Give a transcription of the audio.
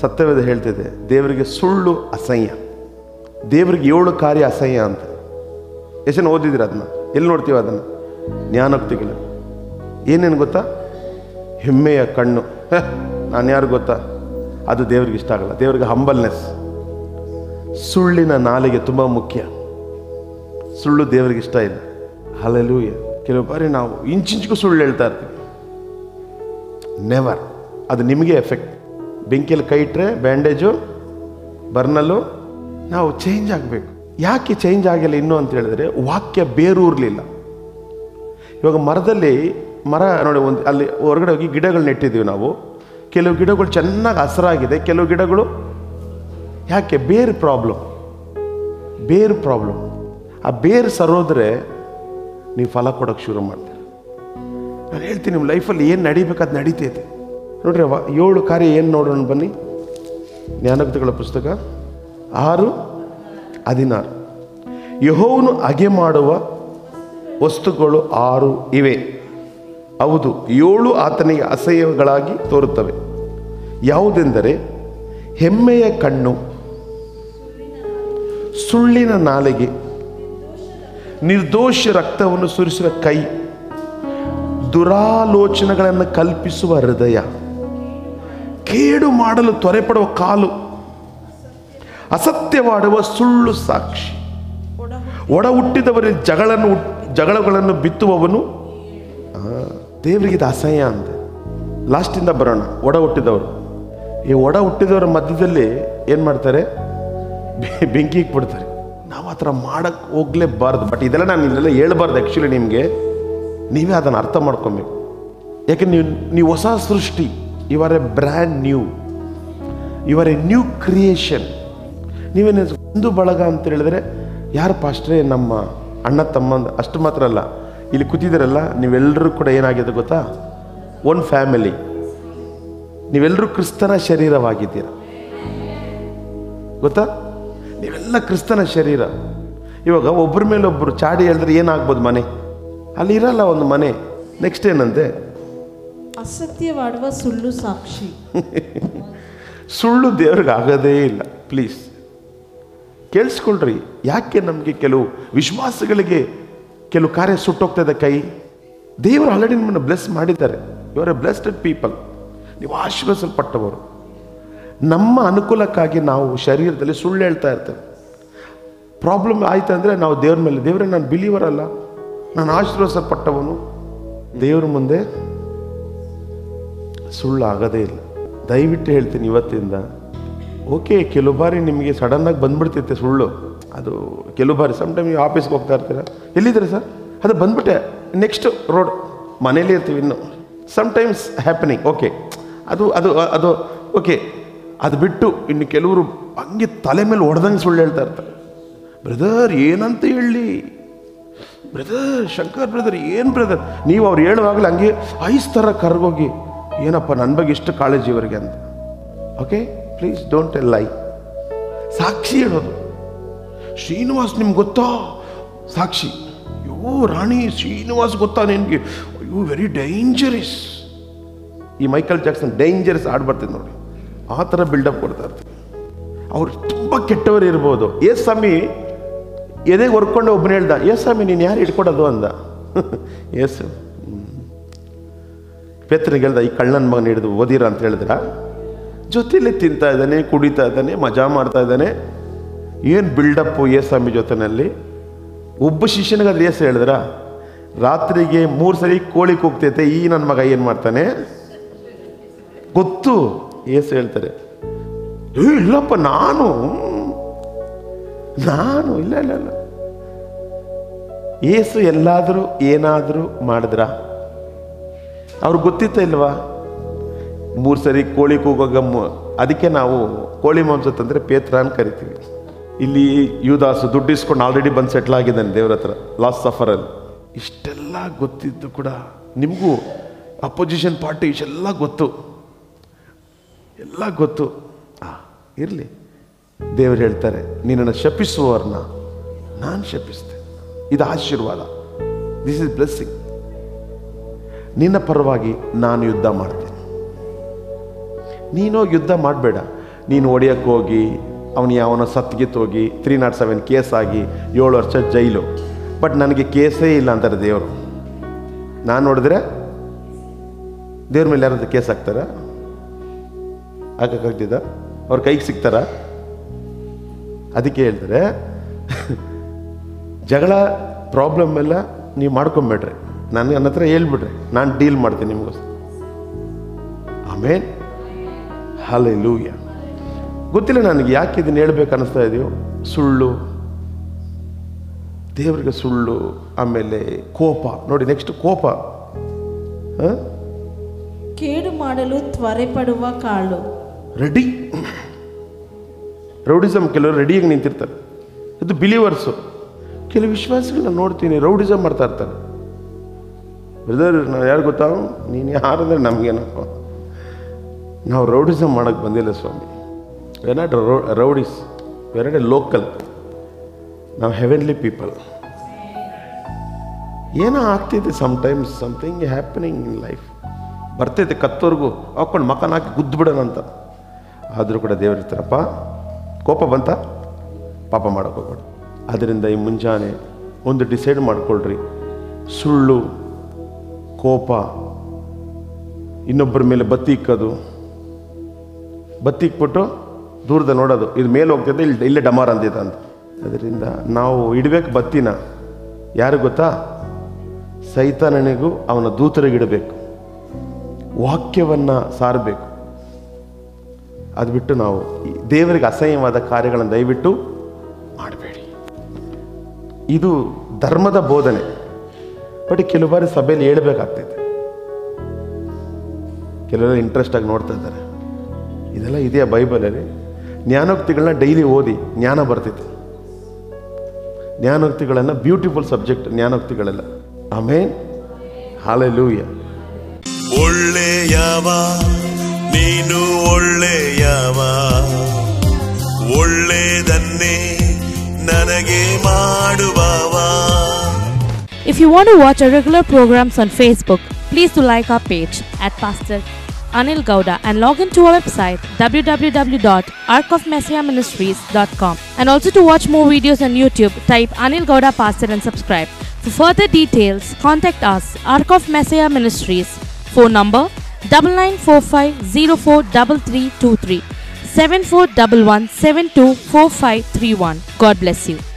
ಸತ್ಯವೇದ ಹೇಳ್ತಿದೆ, ದೇವರಿಗೆ ಸುಳ್ಳು ಅಸಹ್ಯ, ದೇವರಿಗೆ 7 ಕಾರ್ಯ ಅಸಹ್ಯ ಅಂತ. ಎಷ್ಟು ಜನ ಓದಿದ್ದೀರ ಅದನ್ನ? ಎಲ್ಲಿ ನೋಡ್ತೀವಿ ಅದನ್ನು? ಜ್ಞಾನೋಕ್ತಿಗಳು. ಏನೇನು ಗೊತ್ತಾ? ಹೆಮ್ಮೆಯ ಕಣ್ಣು, ನಾನು ಯಾರು ಗೊತ್ತಾ? ಅದು ದೇವ್ರಿಗೆ ಇಷ್ಟ ಆಗಲ್ಲ. ದೇವರಿಗೆ ಹಂಬಲ್ನೆಸ್. ಸುಳ್ಳಿನ ನಾಲಿಗೆ ತುಂಬ ಮುಖ್ಯ. ಸುಳ್ಳು ದೇವರಿಗೆ ಇಷ್ಟ ಇಲ್ಲ. ಹಲ್ಲೆಲೂಯ. ಕೆಲವು ಬಾರಿ ನಾವು ಇಂಚಿಂಚಿಗೂ ಸುಳ್ಳು ಹೇಳ್ತಾ ಇರ್ತೀವಿ. ನೆವರ್. ಅದು ನಿಮಗೆ ಎಫೆಕ್ಟ್. ಬೆಂಕಿಯಲ್ಲಿ ಕೈ ಇಟ್ಟರೆ ಬ್ಯಾಂಡೇಜು, ಬರ್ನಲ್ಲು. ನಾವು ಚೇಂಜ್ ಆಗಬೇಕು. ಯಾಕೆ ಚೇಂಜ್ ಆಗಿಲ್ಲ ಇನ್ನೂ ಅಂತ ಹೇಳಿದ್ರೆ, ವಾಕ್ಯ ಬೇರೂರಲಿಲ್ಲ. ಇವಾಗ ಮರ ನೋಡಿ, ಅಲ್ಲಿ ಹೊರಗಡೆ ಹೋಗಿ ಗಿಡಗಳು ನೆಟ್ಟಿದ್ದೀವಿ ನಾವು. ಕೆಲವು ಗಿಡಗಳು ಚೆನ್ನಾಗಿ ಹಸಿರಾಗಿದೆ, ಕೆಲವು ಗಿಡಗಳು ಯಾಕೆ? ಬೇರು ಪ್ರಾಬ್ಲಮ್. ಆ ಬೇರು ಸರೋದ್ರೆ ನೀವು ಫಲ ಕೊಡೋಕ್ಕೆ ಶುರು ಮಾಡ್ತೀರ. ನಾನು ಹೇಳ್ತೀನಿ, ನಿಮ್ಮ ಲೈಫಲ್ಲಿ ಏನು ನಡಿಬೇಕು ಅದು ನಡೀತೈತೆ. ನೋಡ್ರಿ, 7 ಕಾರ್ಯ ಏನು ನೋಡೋಣ ಬನ್ನಿ. ಜ್ಞಾನೋಕ್ತಿಗಳ ಪುಸ್ತಕ 6:16. ಯೆಹೋವನು ಅಗೆ ಮಾಡುವ ವಸ್ತುಗಳು 6 ಇವೆ. ಹೌದು, 7 ಆತನಿಗೆ ಅಸಹ್ಯಗಳಾಗಿ ತೋರುತ್ತವೆ. ಯಾವುದೆಂದರೆ ಹೆಮ್ಮೆಯ ಕಣ್ಣು, ಸುಳ್ಳಿನ ನಾಲಿಗೆ, ನಿರ್ದೋಷ ರಕ್ತವನ್ನು ಸುರಿಸುವ ಕೈ, ದುರಾಲೋಚನೆಗಳನ್ನು ಕಲ್ಪಿಸುವ ಹೃದಯ, ಕೇಡು ಮಾಡಲು ತ್ವರೆಪಡುವ ಕಾಲು, ಅಸತ್ಯವಾಡುವ ಸುಳ್ಳು ಸಾಕ್ಷಿ, ಒಡ ಹುಟ್ಟಿದವರಲ್ಲಿ ಜಗಳಗಳನ್ನು ಬಿತ್ತುವವನು. ದೇವರಿಗೆ ಇದು ಅಸಹ್ಯ ಅಂತ. ಲಾಸ್ಟಿಂದ ಬರೋಣ. ಒಡ ಹುಟ್ಟಿದವರು. ಈ ಒಡ ಹುಟ್ಟಿದವರ ಮಧ್ಯದಲ್ಲಿ ಏನು ಮಾಡ್ತಾರೆ? ಬೆಂಕಿ ಇಕ್ಬಿಡ್ತಾರೆ. ನಾವು ಆ ಥರ ಮಾಡೋಕ್ಕೆ ಹೋಗಲೇಬಾರ್ದು. ಬಟ್ ಇದೆಲ್ಲ ನಾನು ಇಲ್ಲೆಲ್ಲ ಹೇಳ್ಬಾರ್ದು. ಆ್ಯಕ್ಚುಲಿ ನಿಮಗೆ ನೀವೇ ಅದನ್ನು ಅರ್ಥ ಮಾಡ್ಕೊಬೇಕು. ಯಾಕೆ ನೀವು ಹೊಸ ಸೃಷ್ಟಿ. You are a brand new. You are a new creation. ನೀವೇನು ಒಂದು ಬಳಗ ಅಂತ ಹೇಳಿದ್ರೆ, ಯಾರು ಪಾಸ್ಟ್ರೇ? ನಮ್ಮ ಅಣ್ಣ ತಮ್ಮ ಅಷ್ಟು ಮಾತ್ರ ಅಲ್ಲ, ಇಲ್ಲಿ ಕೂತಿದ್ದೀರಲ್ಲ ನೀವೆಲ್ಲರೂ ಕೂಡ ಏನಾಗಿದೆ ಗೊತ್ತಾ? One family. ನೀವೆಲ್ಲರೂ ಕ್ರಿಸ್ತನ ಶರೀರವಾಗಿದ್ದೀರ. ಗೊತ್ತಾ? ನೀವೆಲ್ಲ ಕ್ರಿಸ್ತನ ಶರೀರ. ಇವಾಗ ಒಬ್ಬರ ಮೇಲೆ ಒಬ್ಬರು ಚಾಡಿ ಹೇಳಿದ್ರೆ ಏನಾಗ್ಬೋದು? ಮನೆ ಅಲ್ಲಿ ಇರಲ್ಲ ಒಂದು ಮನೆ. ನೆಕ್ಸ್ಟ್ ಏನಂತೆ? ಅಸತ್ಯವಾಡುವ ಸುಳ್ಳು ಸಾಕ್ಷಿ. ಸುಳ್ಳು ದೇವ್ರಿಗೆ ಆಗೋದೇ ಇಲ್ಲ. ಪ್ಲೀಸ್ ಕೇಳಿಸ್ಕೊಳ್ರಿ. ಯಾಕೆ ನಮಗೆ ಕೆಲವು ವಿಶ್ವಾಸಗಳಿಗೆ ಕೆಲವು ಕಾರ್ಯ ಸುಟ್ಟೋಗ್ತಾ ಇದೆ ಕೈ? ದೇವರು ಆಲ್ರೆಡಿ ನಿಮ್ಮನ್ನು ಬ್ಲೆಸ್ ಮಾಡಿದ್ದಾರೆ. You are a blessed people. ನೀವು ಆಶೀರ್ವದಿಸಲ್ಪಟ್ಟವರು. ನಮ್ಮ ಅನುಕೂಲಕ್ಕಾಗಿ ನಾವು ಶರೀರದಲ್ಲಿ ಸುಳ್ಳು ಹೇಳ್ತಾ ಇರ್ತೇವೆ. ಪ್ರಾಬ್ಲಮ್ ಆಯ್ತು ಅಂದರೆ ನಾವು ದೇವ್ರ ಮೇಲೆ, ದೇವರೇ ನಾನು ಬಿಲೀವರ್ ಅಲ್ಲ, ನಾನು ಆಶೀರ್ವದಿಸಲ್ಪಟ್ಟವನು. ದೇವ್ರ ಮುಂದೆ ಸುಳ್ಳು ಆಗೋದೇ ಇಲ್ಲ. ದಯವಿಟ್ಟು ಹೇಳ್ತೀನಿ ಇವತ್ತಿಂದ. ಓಕೆ, ಕೆಲವು ಬಾರಿ ನಿಮಗೆ ಸಡನ್ನಾಗಿ ಬಂದ್ಬಿಡ್ತೈತೆ ಸುಳ್ಳು. ಅದು ಕೆಲವು ಬಾರಿ ಸಮ್ಟೈಮ್ ನೀವು ಆಫೀಸ್ಗೆ ಹೋಗ್ತಾ ಇರ್ತೀರ, ಎಲ್ಲಿದ್ದೀರಾ ಸರ್? ಅದು ಬಂದ್ಬಿಟ್ಟೆ, ನೆಕ್ಸ್ಟ್ ರೋಡ್, ಮನೇಲಿ ಇರ್ತೀವಿ ಇನ್ನು. Sometimes happening. ಓಕೆ, ಅದು ಅದು ಅದು ಓಕೆ. ಅದು ಬಿಟ್ಟು ಇನ್ನು ಕೆಲವರು ಹಂಗೆ ತಲೆ ಮೇಲೆ ಹೊಡೆದಂಗೆ ಸುಳ್ಳು ಹೇಳ್ತಾ ಇರ್ತಾರೆ. ಬ್ರದರ್ ಏನಂತ ಹೇಳಿ, ಬ್ರದರ್ ಶಂಕರ್ ಬ್ರದರ್ ಏನು ಬ್ರದರ್, ನೀವು ಅವ್ರು ಹೇಳುವಾಗಲೇ ಹಂಗೆ ಐಸ್ ಥರ ಕರ್ಗೋಗಿ, ಏನಪ್ಪ ನನ್ನ ಬಗ್ಗೆ ಇಷ್ಟು ಕಾಳಜಿ ಇವರಿಗೆ ಅಂತ. ಓಕೆ, ಪ್ಲೀಸ್ ಡೋಂಟ್ ಟೆಲ್ ಲೈ. ಸಾಕ್ಷಿ ಹೇಳೋದು. ಶ್ರೀನಿವಾಸ್ ನಿಮ್ಗೆ ಗೊತ್ತಾ? ಸಾಕ್ಷಿ. ಅಯ್ಯೋ ರಾಣಿ, ಶ್ರೀನಿವಾಸ್ ಗೊತ್ತಾ ನಿನಗೆ? ಅಯ್ಯೋ ವೆರಿ ಡೇಂಜರಸ್. ಈ ಮೈಕಲ್ ಜಾಕ್ಸನ್ ಡೇಂಜರಸ್ ಆಡ್ ಬರ್ತಿದೆ ನೋಡಿ, ಆ ಥರ ಬಿಲ್ಡಪ್ ಕೊಡ್ತಾ ಇರ್ತಾರೆ. ಅವ್ರು ತುಂಬ ಕೆಟ್ಟವರು ಇರ್ಬೋದು. ಸ್ವಾಮಿ ಎದೆಗೆ ಹೊರ್ಕೊಂಡು ಒಬ್ಬನ ಹೇಳ್ದ, ಸ್ವಾಮಿ ನೀನು ಯಾರು ಇಟ್ಕೊಡೋದು ಅಂದ. ಏಸು ಪೇತ್ರನಿಗೆ ಹೇಳ್ದ, ಈ ಕಳ್ಳನ ಮಗನ ಹಿಡಿದು ಓದಿರ ಅಂತ ಹೇಳಿದ್ರ. ಜೊತೆಯಲ್ಲಿ ತಿಂತಾ ಇದ್ದಾನೆ, ಕುಡಿತಾ ಇದ್ದಾನೆ, ಮಜಾ ಮಾಡ್ತಾ ಇದ್ದಾನೆ. ಏನು ಬಿಲ್ಡಪ್ಪು ಸ್ವಾಮಿ ಜೊತೆಯಲ್ಲಿ. ಒಬ್ಬ ಶಿಷ್ಯನಿಗಾದ್ರೆ ಏಸು ಹೇಳಿದ್ರ, ರಾತ್ರಿಗೆ 3 ಸರಿ ಕೋಳಿ ಕೂಗ್ತೈತೆ, ಈ ನನ್ನ ಮಗ ಏನು ಮಾಡ್ತಾನೆ ಗೊತ್ತು. ಏಸು ಹೇಳ್ತಾರೆ, ಇಲ್ಲಪ್ಪ ನಾನು ಇಲ್ಲ ಇಲ್ಲ ಇಲ್ಲ. ಏಸು ಎಲ್ಲಾದರೂ ಏನಾದರೂ ಮಾಡಿದ್ರ? ಅವ್ರಿಗೆ ಗೊತ್ತಿತ್ತ ಇಲ್ವಾ? 3 ಸರಿ ಕೋಳಿ ಕೂಗಾಗ ಅದಕ್ಕೆ ನಾವು ಕೋಳಿ ಮಾಂಸ ತಂದರೆ ಪೇತ್ರ ಅಂತ ಕರಿತೀವಿ. ಇಲ್ಲಿ ಯೂದಾಸು ದುಡ್ಡು ಇಸ್ಕೊಂಡು ಆಲ್ರೆಡಿ ಬಂದು ಸೆಟ್ಲ್ ಆಗಿದ್ದಾನೆ ದೇವ್ರ ಹತ್ರ, ಲಾಸ್ಟ್ ಸಫರಲ್ಲಿ. ಇಷ್ಟೆಲ್ಲ ಗೊತ್ತಿದ್ದು ಕೂಡ ನಿಮಗೂ ಅಪೋಸಿಷನ್ ಪಾರ್ಟಿ ಇಷ್ಟೆಲ್ಲ ಗೊತ್ತು, ಎಲ್ಲ ಗೊತ್ತು. ಇರಲಿ, ದೇವರು ಹೇಳ್ತಾರೆ, ನಿನ್ನನ್ನು ಶಪಿಸುವವ್ರನ್ನ ನಾನು ಶಪಿಸ್ತೇನೆ. ಇದು ಆಶೀರ್ವಾದ. This is blessing. ನಿನ್ನ ಪರವಾಗಿ ನಾನು ಯುದ್ಧ ಮಾಡ್ತೇನೆ. ನೀನೋ ಯುದ್ಧ ಮಾಡಬೇಡ. ನೀನು ಹೊಡಿಯೋಕ್ಕೆ ಹೋಗಿ ಅವನು ಯಾವನೋ ಸತ್ಗಿತ್ತು ಹೋಗಿ 307 ಕೇಸ್ ಆಗಿ 7 ವರ್ಷ ಜೈಲು. ಬಟ್ ನನಗೆ ಕೇಸೇ ಇಲ್ಲ ಅಂತಾರೆ ದೇವರು. ನಾನು ನೋಡಿದ್ರೆ ದೇವ್ರ ಮೇಲೆ ಯಾರಾದ್ರು ಕೇಸ್ ಹಾಕ್ತಾರ? ಹಾಕಕ್ಕಾಗ್ತಿದ್ದ? ಅವ್ರ ಕೈಗೆ ಸಿಗ್ತಾರ? ಅದಕ್ಕೆ ಹೇಳ್ತಾರೆ ಜಗಳ ಪ್ರಾಬ್ಲಮ್ ಎಲ್ಲ ನೀವು ಮಾಡ್ಕೊಂಬೇಡ್ರಿ, ನನ್ನ ಹತ್ರ ಹೇಳ್ಬಿಡ್ರಿ, ನಾನು ಡೀಲ್ ಮಾಡ್ತೀನಿ ನಿಮಗೋಸ್ಕರ. Amen, hallelujah. ಗೊತ್ತಿಲ್ಲ ನನಗೆ ಯಾಕೆ ಇದನ್ನು ಹೇಳ್ಬೇಕು ಅನ್ನಿಸ್ತಾ ಇದೆಯೋ. ಸುಳ್ಳು, ದೇವರಿಗೆ ಸುಳ್ಳು, ಆಮೇಲೆ ಕೋಪ. ನೋಡಿ ನೆಕ್ಸ್ಟ್ ಕೋಪ. ಕೇಡು ಮಾಡಲು ತ್ವರೆ ಪಡುವ ಕಾಳು. Ready rowdyism. ಕೆಲವರು ರೆಡಿಯಾಗಿ ನಿಂತಿರ್ತಾರೆ, ಇದು ಬಿಲೀವರ್ಸು. ಕೆಲವು ವಿಶ್ವಾಸಗಳನ್ನ ನೋಡ್ತೀನಿ ರೌಡಿಸಮ್ ಮಾಡ್ತಾ ಇರ್ತಾರೆ. ಬ್ರದರ್ ನಾವು ಯಾರು ಗೊತ್ತಾ, ನೀನು ಯಾರಂದ್ರೆ ನಮಗೇನಪ್ಪ, ನಾವು ರೌಡಿಸಮ್ ಮಾಡೋಕ್ಕೆ ಬಂದಿಲ್ಲ ಸ್ವಾಮಿ. We are not rowdies, we are not a local, ನಾವು ಹೆವೆನ್ಲಿ ಪೀಪಲ್. ಏನೋ ಆಗ್ತಿದೆ sometimes, something happening in life. ಬರ್ತೈತೆ ಕತ್ತೋರ್ಗು ಹಾಕ್ಕೊಂಡು ಮಕ್ಕನ ಹಾಕಿ ಗುದ್ದು ಬಿಡೋಣಂತ. ಆದರೂ ಕೂಡ ದೇವರಿರ್ತಾರಪ್ಪ, ಕೋಪ ಬಂತ ಪಾಪ ಮಾಡೋಕೆ ಹೋಗ್ಬೇಡ. ಅದರಿಂದ ಈ ಮುಂಜಾನೆ ಒಂದು ಡಿಸೈಡ್ ಮಾಡ್ಕೊಳ್ರಿ, ಸುಳ್ಳು, ಕೋಪ, ಇನ್ನೊಬ್ಬರ ಮೇಲೆ ಬತ್ತಿ ಇಕ್ಕೋದು, ಬತ್ತಿ ಇಕ್ಬಿಟ್ಟು ದೂರದ ನೋಡೋದು, ಇದು ಮೇಲೆ ಹೋಗ್ತಿದ್ದೆ ಇಲ್ಲೇ ಡಮಾರ್ ಅಂತಿದ್ದ ಅಂತ. ಅದರಿಂದ ನಾವು ಇಡಬೇಕು ಬತ್ತಿನ ಯಾರು ಗೊತ್ತಾ, ಸೈತಾನನಿಗೂ ಅವನ ದೂತರಿಗಿಡಬೇಕು, ವಾಕ್ಯವನ್ನು ಸಾರಬೇಕು. ಅದು ಬಿಟ್ಟು ನಾವು ದೇವರಿಗೆ ಅಸಹ್ಯವಾದ ಕಾರ್ಯಗಳನ್ನು ದಯವಿಟ್ಟು ಮಾಡಬೇಡಿ. ಇದು ಧರ್ಮದ ಬೋಧನೆ. ಬಟ್ ಕೆಲವು ಬಾರಿ ಸಭೆಯಲ್ಲಿ ಹೇಳ್ಬೇಕಾಗ್ತೈತೆ. ಕೆಲವೆಲ್ಲ ಇಂಟ್ರೆಸ್ಟ್ ಆಗಿ ನೋಡ್ತಾ ಇದ್ದಾರೆ, ಇದೆಲ್ಲ ಇದೆಯಾ ಬೈಬಲಲ್ಲಿ? ಜ್ಞಾನೋಕ್ತಿಗಳನ್ನ ಡೈಲಿ ಓದಿ ಜ್ಞಾನ ಬರ್ತೈತೆ. ಜ್ಞಾನೋಕ್ತಿಗಳನ್ನು ಬ್ಯೂಟಿಫುಲ್ ಸಬ್ಜೆಕ್ಟ್ ಜ್ಞಾನೋಕ್ತಿಗಳೆಲ್ಲ. Amen, hallelujah. ಒಳ್ಳೆಯವ ನೀನು ಒಳ್ಳೆಯವ, ಒಳ್ಳೆಯದನ್ನೇ ನನಗೆ ಮಾಡುವವ. If you want to watch our regular programs on Facebook, please do like our page at Pastor Anil Gowda and log into our website www.arkofmessiahministries.com, and also to watch more videos on YouTube, type Anil Gowda Pastor and subscribe. For further details, contact us, Ark of Messiah Ministries, phone number 9945043323 7411724531. God bless you.